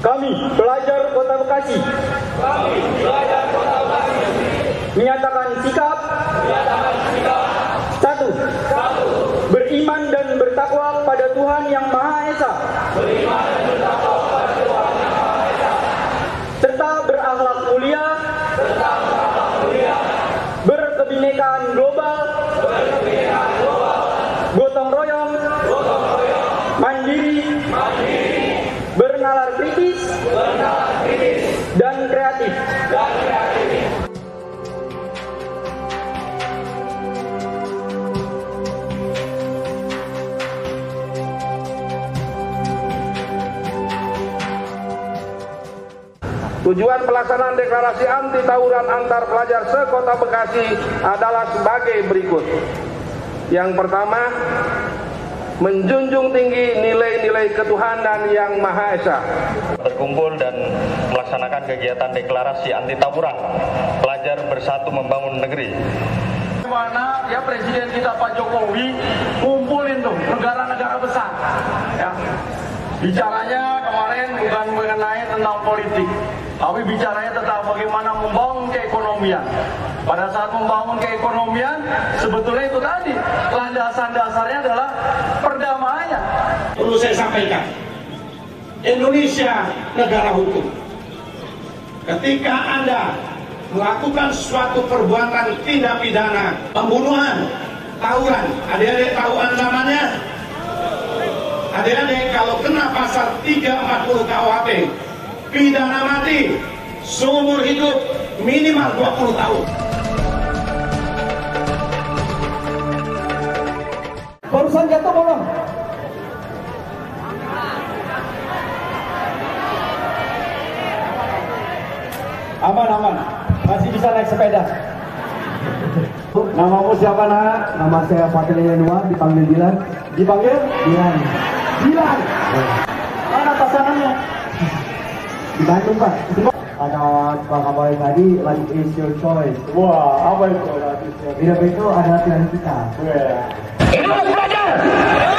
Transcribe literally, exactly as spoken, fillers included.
Kami, pelajar Kota Bekasi, Kami, pelajar Kota Bekasi, menyatakan sikap, menyatakan sikap. Satu, Satu, beriman dan bertakwa pada Tuhan Yang Maha Esa, beriman dan bertakwa pada Tuhan Yang Maha Esa, serta berakhlak mulia, serta berakhlak mulia, berkebinekaan global, berkebinekaan global, gotong royong, gotong royong, mandiri, mandiri, bernalar kritis, bernalar kritis, dan kreatif. dan kreatif. Tujuan pelaksanaan deklarasi anti tawuran antar pelajar se-Kota Bekasi adalah sebagai berikut. Yang pertama, menjunjung tinggi nilai-nilai ketuhanan Yang Maha Esa. Berkumpul dan melaksanakan kegiatan deklarasi anti tawuran, pelajar bersatu membangun negeri. Mana ya Presiden kita Pak Jokowi kumpulin tuh negara-negara besar, ya. Bicaranya kemarin bukan mengenai tentang politik, tapi bicaranya tentang bagaimana membangun keekonomian. Pada saat membangun keekonomian, sebetulnya itu tadi landasan dasarnya adalah perdamaian. Perlu saya sampaikan, Indonesia negara hukum. Ketika Anda melakukan suatu perbuatan tindak pidana, pembunuhan, tawuran, adik-adik tahu namanya? Adik-adik kalau kena pasal tiga ratus empat puluh K U H P, pidana mati, seumur hidup minimal dua puluh tahun. Barusan jatuh bolong. Aman, aman. Masih bisa naik sepeda. Namamu siapa, nak? Nama saya Fatir Yanuar, dipanggil Dilan. Dipanggil? Dilan. Dilan! Mana pasangannya? Di Bandung, Pak. Ada Pak Kabar tadi, lagi is your choice. Wah, apa itu? Tidak itu adalah pilihan kita. Hidup pelajar!